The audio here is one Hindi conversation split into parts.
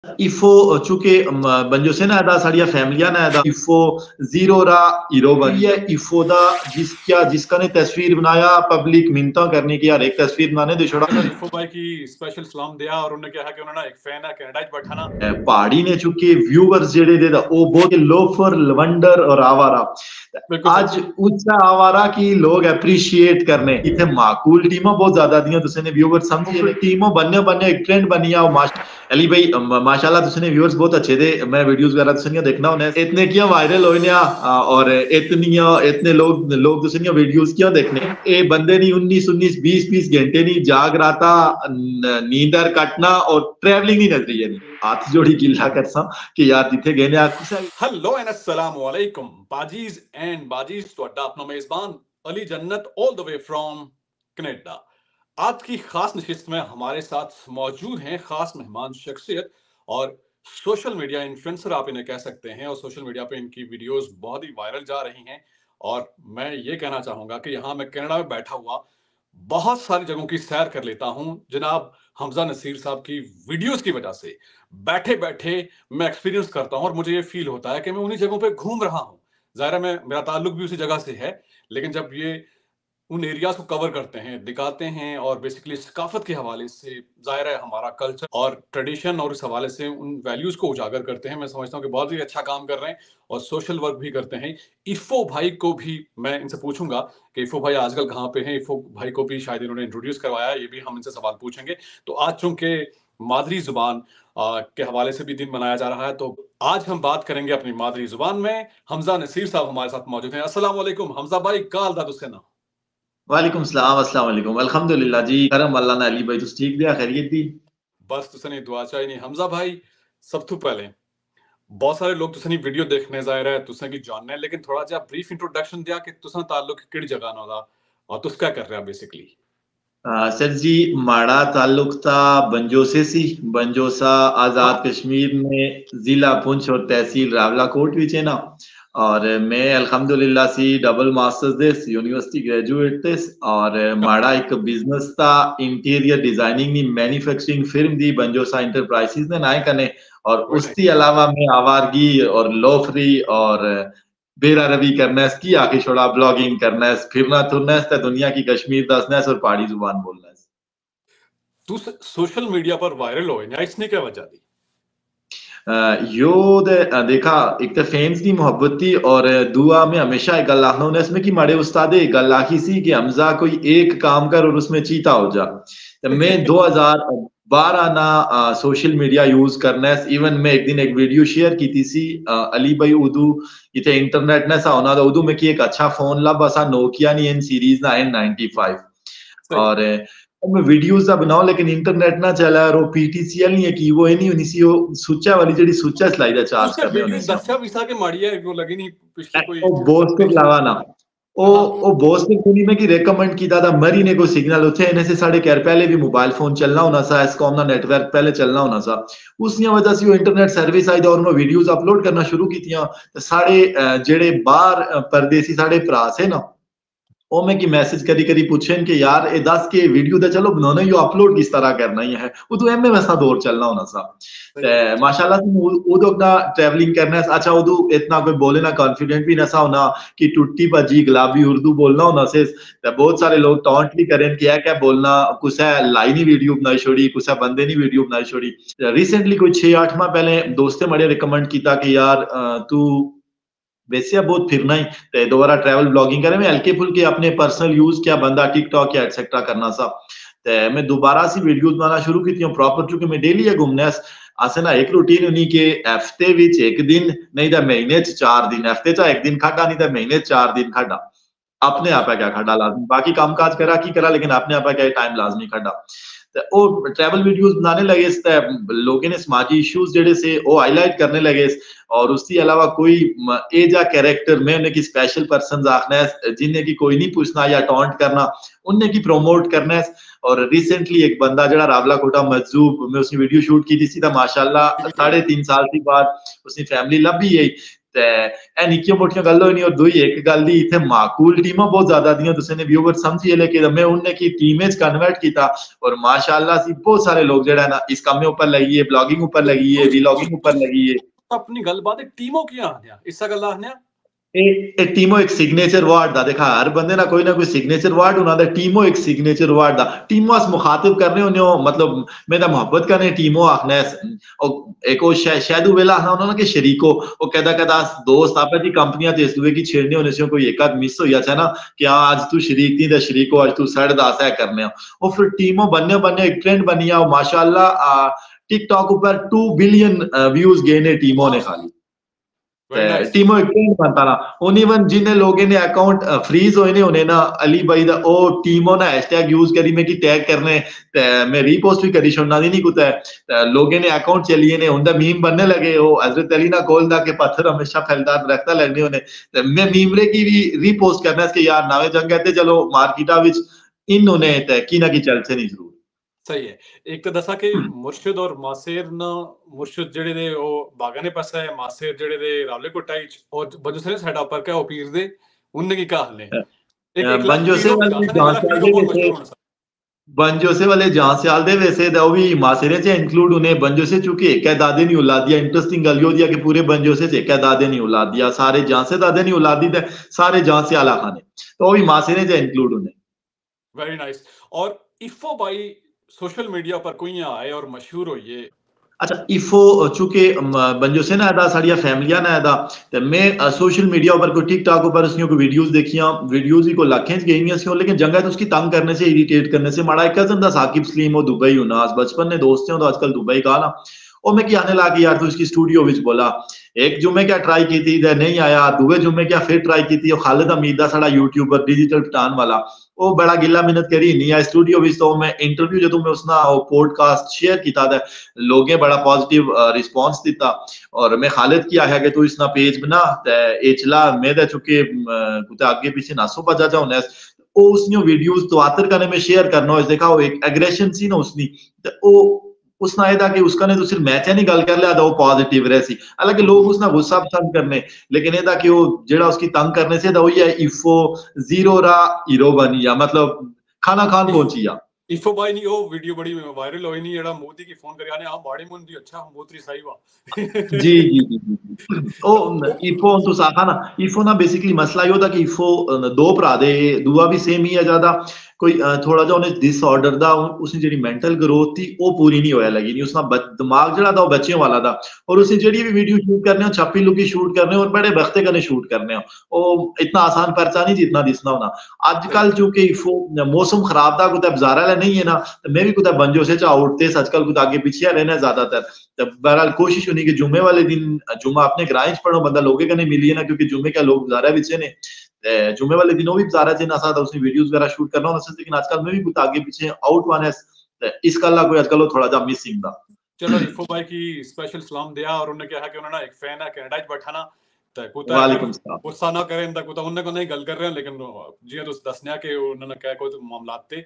Ifo चूंकि बंजोसे ना दा साड़िया फैमिलिया ना दा इफो जीरो रा हीरो बनी है इफो दा जिसका ने तस्वीर बनाया पब्लिक मिन्नता करने की यार एक तस्वीर बनाने दे छोड़ा इफो भाई की स्पेशल सलाम दिया और उन्होंने कहा कि उन्होंने एक फैन है कनाडा च बैठा ना पहाड़ी ने चूंकि व्यूअर्स जेड़े दे दा ओ बहुत लोफर लवंडर और आवारा आज उच्चा आवारा की लोग एप्रिशिएट करने इथे माकूल टीमां बहुत ज्यादा दियां तुसे ने व्यूअर्स समझिए टीमों बनने एक ट्रेंड बनी आ अली भाई माशाल्लाह तुसने व्यूअर्स बहुत अच्छे थे मैं वीडियोस वगैरह तुसने देखना होने इतने क्या वायरल होने और इतने लोग तुसने वीडियोस क्या देखने ए बंदे नहीं 19 घंटे नहीं जाग रहा था नींदर कटना और ट्रैवलिंग नहीं नजरिए नहीं हाथ जोड़ी गिल्ला करसा कि यार जिथे गए ने हेलो एंड अस्सलाम वालेकुम बाजीज एंड बाजीज ਤੁਹਾਡਾ अपना मेजबान Ali Jannat all the way from Canada. आज की खास नशिस्त में हमारे साथ मौजूद हैं खास मेहमान शख्सियत और सोशल मीडिया इन्फ्लुएंसर आप इन्हें कह सकते हैं और सोशल मीडिया पे इनकी वीडियोस बहुत ही वायरल जा रही हैं। और मैं ये कहना चाहूंगा कि यहाँ मैं कनाडा में बैठा हुआ बहुत सारी जगहों की सैर कर लेता हूँ जनाब हमजा नसीर साहब की वीडियोस की वजह से बैठे बैठे मैं एक्सपीरियंस करता हूँ और मुझे ये फील होता है कि मैं उन्हीं जगहों पे घूम रहा हूँ। ज़ाहिर है मेरा ताल्लुक भी उसी जगह से है, लेकिन जब ये उन एरियाज को कवर करते हैं दिखाते हैं और बेसिकली सकाफत के हवाले से ज़ाहिर है हमारा कल्चर और ट्रेडिशन और इस हवाले से उन वैल्यूज को उजागर करते हैं, मैं समझता हूँ कि बहुत ही अच्छा काम कर रहे हैं और सोशल वर्क भी करते हैं। इफो भाई को भी मैं इनसे पूछूंगा कि इफो भाई आजकल कहाँ पे हैं। इफो भाई को भी शायद इन्होंने इंट्रोड्यूस करवाया, ये भी हम इनसे सवाल पूछेंगे। तो आज चूंकि मादरी जुबान के हवाले से भी दिन मनाया जा रहा है तो आज हम बात करेंगे अपनी मादरी जुबान में। हमजा नसीर साहब हमारे साथ मौजूद हैं। अस्सलाम वालेकुम हमजा भाई, काल दा दुस्से ना। वालेकुम सलाम अस्सलाम वालेकुम अल्हम्दुलिल्लाह जी करम अल्लाह ने अली भाई तुस ठीक दिया खैरियत दी बस तुसे नहीं दुआ चाहिए नहीं। हमजा भाई सब तो पहले बहुत सारे लोग तुसे नहीं वीडियो देखने ज़ाहिर है तुसे की जानने, लेकिन थोड़ा जा ब्रीफ इंट्रोडक्शन दिया कि तुसा ताल्लुक किहड़ी जगह नाल दा और तुस क्या कर रहे हो बेसिकली। सर जी माड़ा ताल्लुक था बंजोसे सी बंजोसा आजाद कश्मीर में जिला पुंछ और तहसील रावलाकोट विच है ना। और मैं अल्हम्दुलिल्लाह सी double masters this university graduate this और माड़ा एक बिजनेस था इंटीरियर डिजाइनिंग नी मैन्युफैक्चरिंग फिर्म दी बंजोसा एंटरप्राइजेस ने नाय कने और उसके अलावा मैं आवारगी और लोफरी और बेरा रवि करना है की आके छोड़ा ब्लॉगिंग करना है फिरना तुरना है दुनिया की कश्मीर दसना है और पहाड़ी जुबान बोलना है। तू सोशल मीडिया पर वायरल हो या इसने क्या वजह दी? यो देखा एक तो फैंस की मोहब्बत थी और दुआ में हमेशा एक गल आखना होने इसमें कि माड़े उस्ताद एक गल आखी सी कि हमजा कोई एक काम कर और उसमें चीता हो जा। तो मैं 2012 ना सोशल मीडिया यूज करना है। इवन मैं एक दिन एक वीडियो शेयर की थी सी अली भाई उदू इथे इंटरनेट ना सा होना था उदू में कि एक अच्छा फोन लब असा नोकिया नी एन सीरीज ना N95 और मैं वीडियोस दा बनाओ लेकिन इंटरनेट ना चला और पीटीसीएल नहीं है कि वो नहीं होनी सी वो सुच्चा वाली जेडी सुच्चा स्लाइड है चार्ज कर रहे होने से दस्या विसा के माड़ी है वो लगी नहीं पिछले कोई ओ बॉस के लगा ना ओ बॉस ने कोनी में की रेकमेंड कीता था मरी ने को सिग्नल उथे इने से साढ़े कैर पहले भी मोबाइल फोन चलना होना सा एसकॉम ना नेटवर्क पहले चलना होना सा उसनी वजह से वो इंटरनेट सर्विस आई और मैं वीडियोस अपलोड करना शुरू कीतियां साढ़े जेड़े बाहर परदेसी साढ़े भरा से ना ओ मैं की मैसेज करी करी पूछें कि यार ए 10 के वीडियो दा चलो बनाना यो अपलोड किस तरह करना ही है वो तो एम में वैसा दौर चलना होना सा माशाल्लाह से उदो ना ट्रैवलिंग करना है। अच्छा उदो इतना कोई बोले ना कॉन्फिडेंट भी नसा होना कि टुट्टी भजी गुलाबी उर्दू बोलना होना से बहुत सारे लोग टॉन्ट भी करें कि क्या बोलना कुछ है लाइनी वीडियो बनाई छोड़ी कुछ है बंदे नी वीडियो बनाई छोड़ी। रिसेंटली कोई 6-8 माह पहले दोस्ते मड़े रिकमेंड किया कि यार तू वैसे बहुत फिरना ही ते दोबारा ट्रैवल ब्लॉगिंग करे मैं हल्के फुल्के अपने पर्सनल यूज क्या बंदा टिकटॉक या एटसेट्रा करना सा ते मैं दोबारा सी वीडियोस बनाना शुरू की थी प्रॉपर चूंकि मैं डेली है घूमने आसे ना एक रूटीन उन्हीं के हफ्ते विच एक दिन नहीं तो महीने 4 दिन हफ्ते चा एक दिन खाड़ा नहीं तो महीने 4 दिन खाड़ा अपने आप है क्या खाड़ा लाजमी बाकी काम काज करा की करा लेकिन अपने आप है क्या टाइम लाजमी खाड़ा वो ट्रैवल वीडियोस बनाने लगे लोगों ने समाजी इश्यूज जेडे से वो हाईलाइट करने लगे और उसके अलावा कोई एजा कैरेक्टर में उन्हें की स्पेशल पर्सन आखना है जिन्हें की कोई नहीं पूछना या टॉन्ट करना उन्हें की प्रोमोट करना है। और रिसेंटली एक बंदा जरा रावला कोटा मजूब में उसने वीडियो शूट की थी माशाल्लाह 3.5 साल के बाद उसकी फैमिली लब भी यही ते ए निक्कियां मोटियां गल्लां होई नहीं और दूई एक गल दी इत्थे माकूल टीमां बहुत ज्यादा दियां तुसें ने व्यूवर समझिए लेकिन मैं उन्हें की टीमें च कन्वर्ट कीता और माशाअल्लाह सी बहुत सारे लोग जेड़ा ना इस काम ऊपर लगी है, ब्लॉगिंग ऊपर लगी है, व्लॉगिंग ऊपर लगी है। अपनी गलबात टीमों की आने इस गल्ला आने ਇਹ ਟੀਮੋ ਇੱਕ ਸਿਗਨੇਚਰ वर्ड ਦਾ देखा हर बंदे ना कोई सिग्नेचर वर्ड होना दा टीमो एक सिग्नेचर वर्ड दा टीमो अस मुखातिब करने होने मतलब मैं दा मोहब्बत करने टीमो आखना है एक वो शायद वेला आखना उन्होंने के शरीको वो कहदा दोस्त आपे दी कंपनियां ते इस दुए की छेड़ने होने से कोई एक आध मिस हो जाता है ना कि हां आज तू शरीक नहीं दा शरीको आज तू साढ़े 10 है करने और फिर टीमो बनने एक ट्रेंड बनिया माशाल्लाह टिकटॉक ऊपर 2 बिलियन व्यूज गए ने टीमो ने खाली टीमो एक ट्रेंड बनता ना उन इवन जिन्हें लोगों ने अकाउंट फ्रीज होए ने उन्हें ना अली भाई दा ओ टीमो ना हैशटैग यूज करी में की टैग करने ते मैं रीपोस्ट भी करी छोड़ना नहीं कुछ है लोगों ने अकाउंट चलिए ने उनका मीम बनने लगे वो हजरत अली ना कोल दा के पत्थर हमेशा फैलदार रखता लगने उन्हें मैं मीमरे की भी रीपोस्ट करना इसके यार नावे जंग कहते चलो मार्केटा विच इन उन्हें ते की ना की चल से नहीं जरूर सही है एक तो दसा कि मुर्शिद और मासेर ना मुर्शिद जेड़े दे ओ बागाने पास है मासेर जेड़े दे रावले कोटाई और बंजोसे साइड ऊपर का ओ पीर दे उनने की कहा ने एक बंजोसे बंजोसे वाले जहां से आल दे वैसे दा भी मासेरे से इंक्लूड उन्हें बंजोसे चूंकि एक दादे नहीं औलाद दिया इंटरेस्टिंग गल यो दिया कि पूरे बंजोसे से एक दादे नहीं औलाद दिया सारे जहां से दादे नहीं औलाद दी सारे जहां से आला खाने तो भी मासेरे से इंक्लूड उन्हें वेरी नाइस और इफो भाई सोशल मीडिया पर कोई आए और मशहूर हो ये अच्छा इफो चूंकि बंजोसे ना आदा साड़िया फैमिलियां ना आदा ते मैं सोशल मीडिया पर कोई टिकटॉक ऊपर उसकी कोई वीडियोस देखियां वीडियोस ही को लाखें च गईयां सी लेकिन जंगा तो उसकी तंग करने से इरिटेट करने से माड़ा एक कजन दा साकिब सलीम वो दुबई होना बचपन ने दोस्त हैं तो आजकल दुबई का ना और मैं क्या आने लगा यार तू इसकी स्टूडियो विच बोला एक जुम्मे क्या ट्राई की थी नहीं आया दुबे जुम्मे क्या फिर ट्राई की थी खालिद हमीद दा साड़ा यूट्यूबर डिजिटल पठान वाला वो बड़ा गिला मिन्नत करी नहीं आया स्टूडियो विच तो मैं इंटरव्यू जदों मैं उसना पॉडकास्ट शेयर कीता था लोगों बड़ा पॉजिटिव रिस्पांस दिता और मैं खालिद की आया कि तू इसना पेज बना ते ए चला मैं दे चुके कुछ आगे पीछे नासो बजा जाओ ने ओ उसने वीडियोस तो आतर करने में शेयर करना हो देखा वो एक एग्रेशन सी ना उसनी ते ओ उसना ये था कि उसका ने तो सिर्फ मैच नहीं गल कर लिया था वो पॉजिटिव रहे सी हालांकि लोग उसना गुस्सा पसंद करने लेकिन ये था कि वो जेड़ा उसकी तंग करने से था वही है इफो जीरो रा हीरो बनी या मतलब खाना खान पहुंची या इफो भाई नहीं वो वीडियो बड़ी वायरल होई नहीं जेड़ा मोदी की फोन करयाने आ बाड़ी मुंदी अच्छा मोतरी सही वा जी जी जी ओ इफो तो साखा ना इफो ना बेसिकली मसला यो था कि इफो दो भरा दे दुआ भी सेम ही है ज्यादा कोई थोड़ा जा उन्हें डिसऑर्डर दा उसने जेडी मेंटल ग्रोथ थी वो पूरी नहीं होया लगी नहीं उसका दिमाग जड़ा था वो बच्चे वाला था और उसने जेडी भी वीडियो शूट करने हो छप्पी लुकी शूट करने और बड़े बख्ते कने शूट करने हो वो इतना आसान पर्चा नहीं जितना दिसना होना आजकल चूंकि इफो मौसम खराब था कुछ बाजारा नहीं है ना मैं भी कुछ बंजो से चाह उठते आजकल कुछ आगे पीछे रहना ज्यादातर बहरहाल कोशिश होनी कि जुम्मे वाले दिन जुम्मा अपने ग्रां च पढ़ो बंदा लोगे कने मिलिए ना क्योंकि जुम्मे क्या लोग बाजारा विच ने जुम्मे वाले दिनों भी बाजारा च ना साथ उसने वीडियोस वगैरह शूट करना होना लेकिन आजकल में भी कुछ आगे पीछे आउट वन है इस गल्ला कोई आजकल थोड़ा जा मिसिंग दा चलो इफो भाई की स्पेशल सलाम दिया और उन्होंने कहा कि उन्होंने एक फैन है कनाडा च बैठा ना वालेकुम सलाम गुस्सा ना करें ता कुता उन्होंने को नहीं गल कर रहे हैं लेकिन जियां तुस दसने कि उन्होंने क्या कोई मामलात थे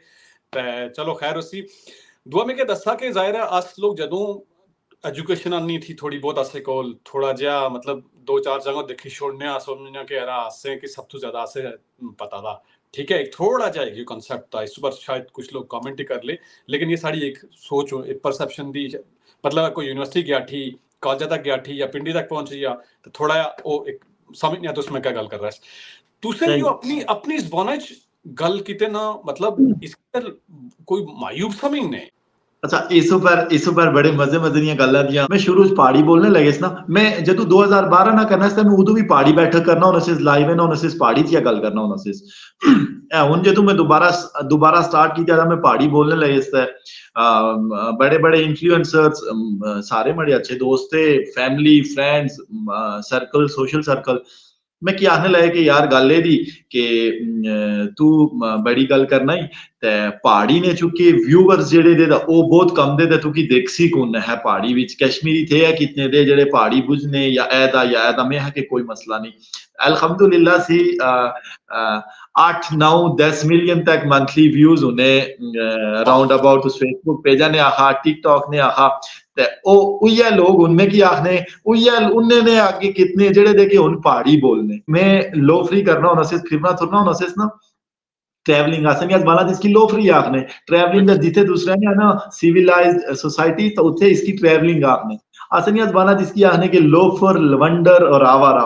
चलो खैर उसी दुआ में क्या दसा कि जाहिर है अस लोग जदों एजुकेशन आनी थी थोड़ी बहुत असे कोल थोड़ा जा मतलब दो चार जगह देखी छोड़ने समझना कि यार असे कि सब तो ज्यादा असे पता था ठीक है एक थोड़ा जा एक कांसेप्ट था इस पर शायद कुछ लोग कमेंट ही कर ले लेकिन ये सारी एक सोच एक परसेप्शन दी मतलब कोई यूनिवर्सिटी गया थी कॉलेज तक गया थी या पिंडी तक पहुंची या तो थोड़ा वो एक समझ नहीं आता उसमें क्या गल कर रहा है तुसे जो अपनी अपनी ज़बान गल किते ना मतलब इसके कोई मायूब समझ नहीं अच्छा इस ऊपर बड़े मजे दियां गल्लां दियां मैं शुरू च पहाड़ी बोलने लगे ना मैं जदों 2012 ना करना सी मैं उदों भी पहाड़ी बैठक करना होना सी लाइव है ना होना सी पहाड़ी च गल करना होना सी हुन जदों मैं दोबारा स्टार्ट किया था मैं पहाड़ी बोलने लगे थे बड़े बड़े इन्फ्लुएंसर्स सारे बड़े अच्छे दोस्त थे family friends circle social circle मैं क्या आखने लगे कि यार गल दी कि तू बड़ी गल करना ही पहाड़ी ने चुके व्यूअर्स जेडे दे वो बहुत कम दे तू की देखसी कौन है पहाड़ी विच कश्मीरी थे या कितने दे जेडे पहाड़ी बुझने या ऐदा मैं है कि कोई मसला नहीं अल्हम्दुलिल्लाह सी 8 9 10 मिलियन तक मंथली व्यूज उन्हें राउंड अबाउट उस फेसबुक पेजा ने आखा टिकटॉक ने आखा ते ओ उया लोग उनमें की आखने उया उन्ने ने आगे कितने जेड़े देखे उन पहाड़ी बोलने मैं लो फ्री करना होना सिर्फ फिरना थुरना होना सिर्फ ना ट्रैवलिंग आसन आज बांग्लादेश की लो फ्री आखने ट्रैवलिंग दा जिथे दूसरा ने ना सिविलाइज्ड सोसाइटी तो उथे इसकी ट्रैवलिंग आखने आसन आज बांग्लादेश की आखने के लोफर लवंडर और आवारा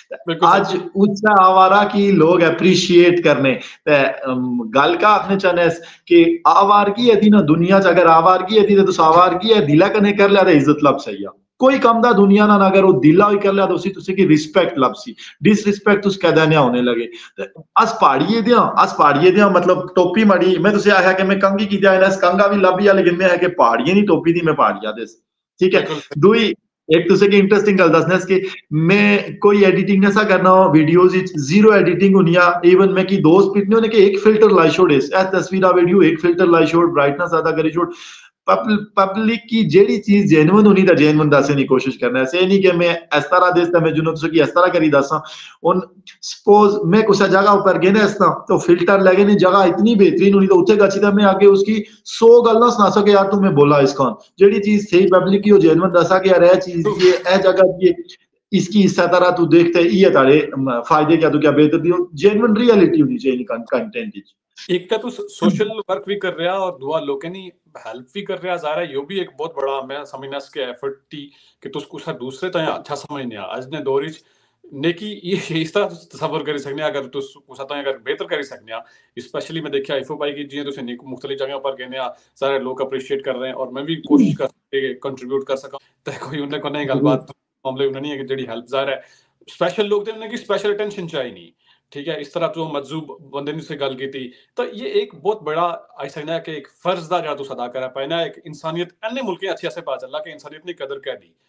आज उच्चा आवारा की लोग अप्रिशिएट करने ते गल का आखने चाहने कि आवारगी है ना दुनिया च अगर आवारगी है तो आवारगी है दिला कने कर लिया इज्जत लब सही है कोई कम दा दुनिया ना अगर वो दिला ही कर लिया तो उसी तुसी की रिस्पेक्ट लबसी डिसरिस्पेक्ट उस कहदानिया होने लगे अस पहाड़िए दिया मतलब टोपी मड़ी मैं तुसे आया कि मैं कंगी की दिया कंगा भी लब लिया लेकिन मैं है कि पहाड़िए नहीं टोपी दी मैं पहाड़िया दे ठीक है दुई एक दूसरे की इंटरेस्टिंग गल दसने कि मैं कोई एडिटिंग ऐसा करना हो वीडियोस जीरो एडिटिंग होनिया इवन मैं की दोस्त पिटने होने के एक फिल्टर लाई छोड़ इस तस्वीर वीडियो एक फिल्टर लाई छोड़ ब्राइटनेस ज्यादा करी छोड़ पब्लिक की जेडी चीज जेन्युइन होनी था जेन्युइन दसने की कोशिश करना ऐसे नहीं कि मैं इस तरह देता मैं जुनो की इस तरह करी दसा उन सपोज मैं कुछ जगह ऊपर गए ना इस तो फिल्टर लगे नहीं जगह इतनी बेहतरीन होनी तो उठे गची था मैं आगे उसकी 100 गल ना सुना सके यार तुम्हें बोला इसका जेडी चीज सही पब्लिक की जेन्युइन दसा कि यार चीज ये जगह ये इसकी इस तरह तू देखते ये तारे फायदे क्या तो क्या बेहतर दी जेन्युइन रियलिटी होनी चाहिए कंटेंट एक तो सोशल वर्क भी कर रहा और दुआ लोग नहीं हेल्प भी कर रहा जा रहा है यो भी एक बहुत बड़ा मैं समझना के एफर्ट थी कि तुस कुछ दूसरे तो अच्छा समझने आज ने दौर नेकी ये इस तरह तस्वर कर सकने अगर तुस कुछ अगर बेहतर कर सकने स्पेशली मैं देखा इफो भाई की जी तुम नेक मुख्तलिफ जगह पर गए सारे लोग अप्रिशिएट कर रहे हैं और मैं भी कोशिश कर कंट्रीब्यूट कर सका तो कोई उन्हें को नहीं गलबात मामले उन्हें नहीं है कि जी हेल्प जा रहा है स्पेशल लोग थे उन्हें की स्पेशल अटेंशन चाहिए नहीं ठीक है इस तरह तो मजूब बंदे ने से गल की थी तो ये एक बहुत बड़ा ऐसा ना कि एक फर्ज दा जा तो अदा करा पाए ना एक इंसानियत अन्य मुल्क अच्छे से पता चला कि इंसानियत ने कदर कह दी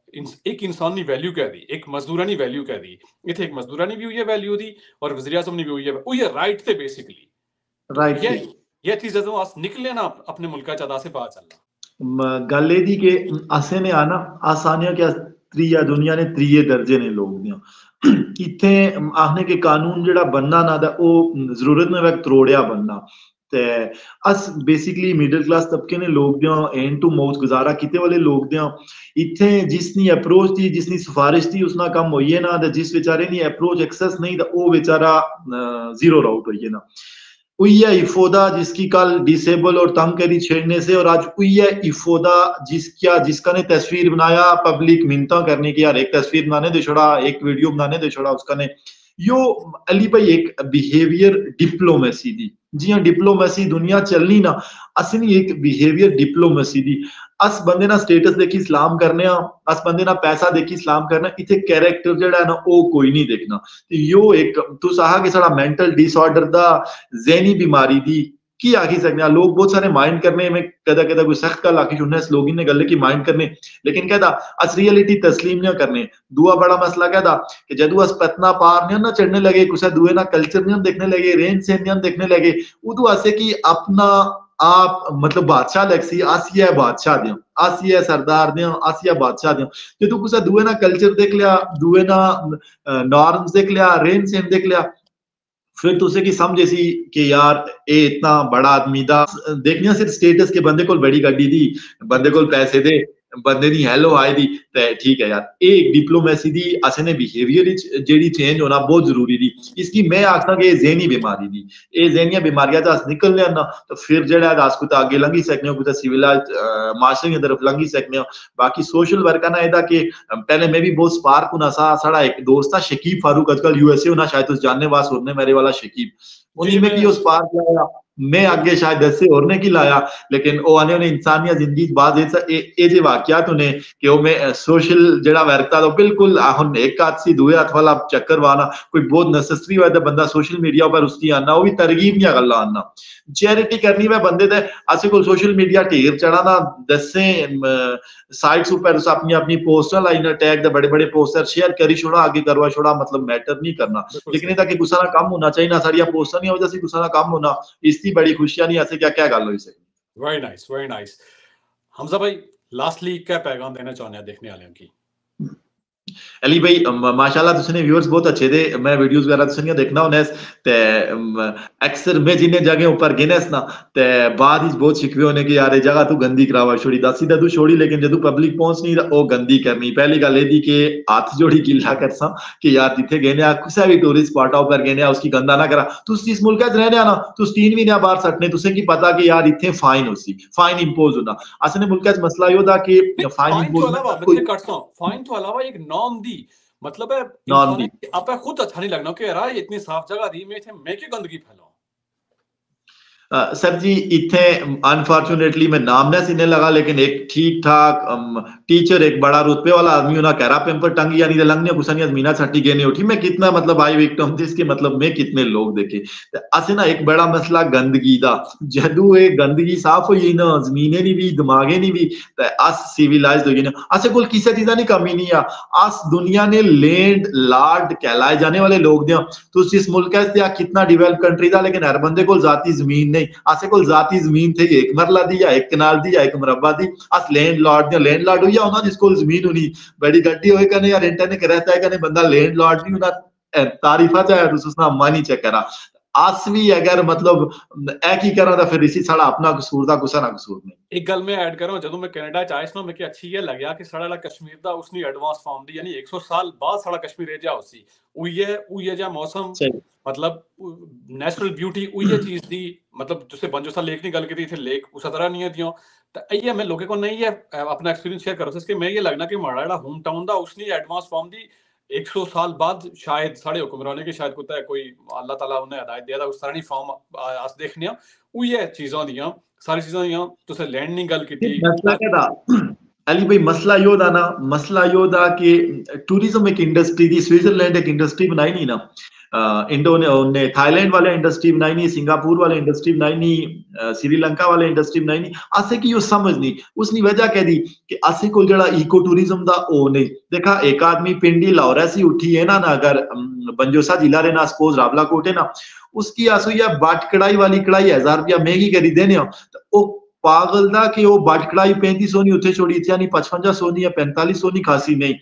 एक इंसान ने वैल्यू कह दी एक मजदूरानी वैल्यू कह दी इथे एक मजदूरानी भी हुई है वैल्यू दी और वज़ीर आज़म ने भी हुई है राइट थे बेसिकली राइट ये चीज जो अस निकले ना अपने मुल्क च अदा से पता चलना गल एदी के असे ने आना आसानियां क्या त्रिया दुनिया ने त्रिये दर्जे ने लोग दियां इत्थे आखने के कानून जेड़ा बनना ना दा ओ जरूरत में वक्त त्रोड़िया बनना ते अस बेसिकली मिडिल क्लास तबके ने लोग दियां एंड टू माउथ गुजारा किते वाले लोग दियां इत्थे जिसनी अप्रोच थी जिसनी सिफारिश थी उसना कम होइए ना ते जिस बेचारे नी अप्रोच एक्सेस नहीं दा ओ बेचारा जीरो आउट होइए ना उइया इफोदा जिसकी कल डिसेबल और तंग करी छेड़ने से और आज उइया इफोदा जिसका ने तस्वीर बनाया पब्लिक मिन्नता करने की यार एक तस्वीर बनाने दे छोड़ा एक वीडियो बनाने दे छोड़ा उसका ने यो अली भाई एक बिहेवियर डिप्लोमेसी दी जी हाँ डिप्लोमेसी दुनिया चलनी ना असली एक बिहेवियर डिप्लोमेसी दी अस बंदे ना स्टेटस देखी इस्लाम करने अस बंदे ना पैसा देखी इस्लाम करना इथे कैरेक्टर जेड़ा है ना ओ कोई नहीं देखना यो एक तू साहा कि साड़ा मेंटल डिसऑर्डर दा ज़हनी बीमारी दी की आखी सकने लोग बहुत सारे माइंड करने में कदा कदा कोई सख्त गल आखी छुड़ने लोग ने गल की माइंड करने लेकिन कहदा अस रियलिटी तस्लीम नहीं करने दुआ बड़ा मसला कहदा कि जदू अस पतना पार नहीं ना चढ़ने लगे कुछ दुए ना कल्चर नहीं देखने लगे रेन सेन नहीं देखने लगे उदू असे की अपना आप मतलब बादशाह लगसी आसिया बादशाह दियो आसिया सरदार दियो आसिया बादशाह दियो जो तू कुछ दुए ना कल्चर देख लिया दुए ना नॉर्म्स देख लिया रेन सेन देख लिया फिर तुसे की समझ ऐसी कि यार ए इतना बड़ा आदमी दा देखनिया सिर्फ स्टेटस के बंदे को बड़ी गड्डी दी बंदे को पैसे दे बंदे दी हेलो हाय दी ठीक है यार एक डिप्लोमेसी दी असने बिहेवियर जेडी चेंज होना बहुत जरूरी दी इसकी मैं आखना कि ज़हनी बीमारी दी ए ज़हनिया बीमारियां दा निकलने ना तो फिर जेड़ा दास को आगे लंघी सकने को सिविलाइज माशरे की तरफ लंघी सकने बाकी सोशल वर्क ना एदा के पहले मैं भी बहुत स्पार्क होना सा साड़ा एक दोस्त था शकीब फारूक आजकल यूएसए होना शायद उस जानने वास होने मेरे वाला शकीब उन्हीं में की उस स्पार्क लाया मैं आगे शायद दसे और ने की लाया लेकिन ओ आने ने इंसानियत जिंदगी बाद ए जे वाकयात उन्हें कि ओ मैं सोशल जेड़ा वर्कता तो बिल्कुल हुन एक हाथ सी दुए हाथ वाला चक्कर वाना कोई बहुत नेसेसरी होए तो बंदा सोशल मीडिया पर उसकी आना वो भी तरगीब नहीं गल्ला आना चैरिटी करनी मैं बंदे दे असे को सोशल मीडिया ढेर चढ़ाना दसे साइट्स ऊपर अपनी अपनी पोस्टर लाइन टैग दे बड़े-बड़े पोस्टर शेयर करी छोड़ा आगे करवा छोड़ा मतलब मैटर नहीं करना लेकिन ताकि गुस्सा ना कम होना चाहिए ना सारी पोस्टर नहीं हो जैसे गुस्सा ना कम होना इसकी बड़ी खुशियां नहीं ऐसे क्या क्या गल हुई से वेरी नाइस हमजा भाई लास्टली क्या पैगाम देना चाहते हैं देखने वालों की अली भाई माशाल्लाह तुसने व्यूअर्स बहुत अच्छे थे। मैं वीडियोस वगैरह तुसने देखना होने ते अक्सर मैं जिन्ने जगह ऊपर गिनेस ना ते बाद ही बहुत शिकवे होने कि यार ये जगह तू गंदी करावा छोड़ी दसी दा तू छोड़ी, लेकिन जदू पब्लिक पहुंच नहीं ओ गंदी करनी। पहली गल एदी के हाथ जोड़ी गिला करसा कि यार जिथे गए आ किसी भी टूरिस्ट स्पॉट पर गए आ उसकी गंदा ना करा। तुस जिस मुल्क च रहने ना तुस 3 महीने बाहर सटने, तुसें की पता कि यार इथे फाइन होसी, फाइन इंपोज होना। असने मुल्क च मसला यो दा कि फाइन फाइन तो इंपोज अलावा कोई मैं करता हूँ, फाइन तो अलावा एक नॉर्म दी मतलब है नॉर्म इंसान दी आप खुद अच्छा नहीं लगना कि यार ये इतनी साफ जगह दी मैं इथे मैं क्यों गंदगी फैलाऊं। सर जी इथे अनफॉर्चुनेटली मैं नाम ना सीने लगा, लेकिन एक ठीक ठाक टीचर एक बड़ा रुतबे वाला आदमी होना कह रहा पेपर टंगी यानी लंगने कुसनिया जमीना छट्टी गए नहीं उठी। मैं कितना मतलब आई विक्टिम थी इसके मतलब मैं कितने लोग देखे असे ना एक बड़ा मसला गंदगी दा। जदू ये गंदगी साफ हुई ना जमीने नहीं भी दिमागे नहीं भी अस सिविलाइज्ड हो गए ना। असे कोल किसी चीजा की कमी नहीं आ। अस दुनिया ने लैंड लॉर्ड कहलाए जाने वाले लोग दिया। तो इस मुल्क कितना डेवलप कंट्री था, लेकिन हर बंदे को जाती जमीन नहीं। असे कोल जाती जमीन थी एक मरला दी या एक कनाल दी या एक मुरब्बा दी। अस लैंडलॉर्ड दी लैंडलॉर्ड हुई होना जिसको जमीन होनी बड़ी गड्डी होए कने या रेंट ने रहता है कने बंदा लैंडलॉर्ड नहीं होना। तारीफा चाहे तो उसना मन ही चेक करा। अस भी अगर मतलब एक ही करा तो फिर इसी साड़ा अपना कसूर दा कुसा ना कसूर नहीं। एक गल मैं ऐड करूं जदों मैं कनाडा च आया ना मैं अच्छी ये लग्या कि साड़ा कश्मीर दा उसनी एडवांस फॉर्म दी यानी 100 साल बाद साड़ा कश्मीर जा उसी उये जा मौसम सही मतलब नेचुरल ब्यूटी उये चीज दी मतलब जिसे बंजोसा लेक नहीं गल की थे लेक उस तरह नहीं है दियो तो ये मैं लोगों को नहीं है अपना एक्सपीरियंस शेयर करो इसके मैं ये लगना कि हमारा जेड़ा होम टाउन दा उसनी एडवांस फॉर्म दी 100 साल बाद शायद साढ़े हुक्मराने की शायद कुत्ता है कोई अल्लाह ताला उन्हें हदायत दिया था उस तरह नहीं फॉर्म अस देखने उये चीज़ों दियां सारी चीज़ां दियां तुसे लैंड नहीं गल की मसला क्या था अली भाई मसला यो था ना, मसला यो था कि टूरिज्म एक इंडस्ट्री थी। स्विट्जरलैंड एक इंडस्ट्री बनाई नहीं ना। इंडो ने थाईलैंड वाले इंडस्ट्री बनाई नहीं, सिंगापुर वाले इंडस्ट्री बनाई नहीं, श्रीलंका वाले इंडस्ट्री बनाई नहीं। असे की यो समझ नहीं उसनी वजह कह दी कि असे को जड़ा इको टूरिज्म दा ओ नहीं देखा। एक आदमी पिंडी लाहौर सी उठी है ना अगर बंजोसा जिला रे ना सपोज रावला कोटे ना उसकी आसू या बाट कढ़ाई वाली कढ़ाई 1000 रुपया महंगी करी देने तो पागल दा कि वो बाट कढ़ाई 3500 नहीं उठे छोड़ी थी यानी 5500 नहीं या 4500 नहीं खासी नहीं।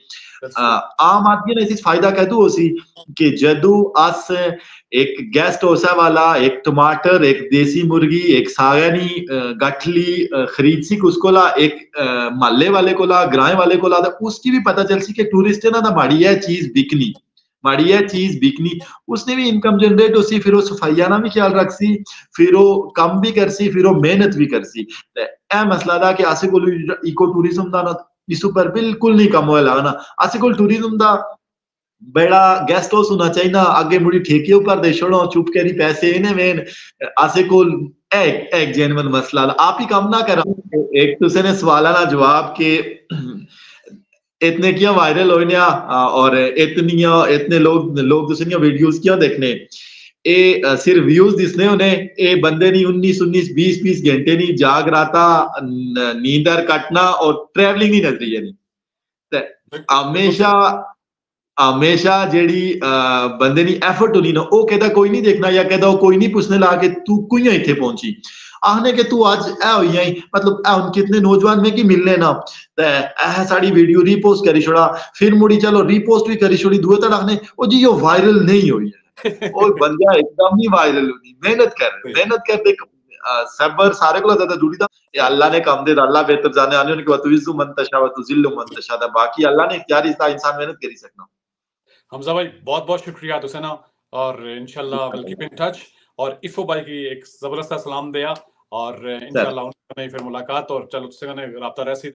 आम आदमी ने इस फायदा कहदू होसी कि जदू अस एक गेस्ट होसा वाला एक टमाटर एक देसी मुर्गी एक सागनी गठली खरीद सी उसकोला एक महल्ले वाले कोला ग्रां वाले कोला उसकी भी पता चल सी कि टूरिस्ट है ना माड़ी है चीज बिकनी माड़ी है चीज बिकनी। उसने भी इनकम जनरेट हो सी फिर वो सफाइया ना भी ख्याल रख सी फिर वो कम भी कर सी फिर वो मेहनत भी कर सी। ए मसला था कि आसे को इको टूरिज्म का ना इस पर बिल्कुल नहीं कम होया लगना। आसे को टूरिज्म का बड़ा गेस्ट हाउस होना चाहिए ना आगे मुड़ी ठेके ऊपर दे छोड़ो चुप करी पैसे इन्हें मेन आसे को एक जेन्युइन मसला आप ही कम ना करा। एक दूसरे ने सवाल ना जवाब के इतने क्या वायरल हो और इतने लोग दूसरी वीडियोस क्यों देखने ए सिर्फ व्यूज दिसने उन्हें ए बंदे नहीं 19 घंटे नहीं जाग रहा था नींदर कटना और ट्रैवलिंग ही नजरिए नहीं हमेशा हमेशा जेड़ी बंदे नी एफर्ट होनी ना वो कहता कोई नहीं देखना या कहता कोई नहीं पूछने लगा कि तू कुइयां इथे पहुंची आखने के तू आज ए होई आई मतलब उन कितने नौजवान में की मिलने ना ए साड़ी वीडियो रीपोस्ट करी छोड़ा फिर मुड़ी चलो रीपोस्ट भी करी छोड़ी दुए तक आखने ओ जी यो वायरल नहीं हुई है और बंदा एकदम ही वायरल होनी मेहनत कर देख सबर सारे को ज्यादा जुड़ी था ये अल्लाह ने काम दे अल्लाह बेहतर जाने आने उनके बाद तुइज़्ज़ु मन तशा व तुज़िल्लु मन तशा दा बाकी अल्लाह ने इख्तियारी था इंसान मेहनत करी सकना। हमजा भाई बहुत-बहुत शुक्रिया तुसेना और इंशाल्लाह विल कीप इन टच और इफो भाई की एक जबरदस्त सलाम दिया और इंशाल्लाह उनसे फिर मुलाकात और चलो तुसे ने राब्ता रहसी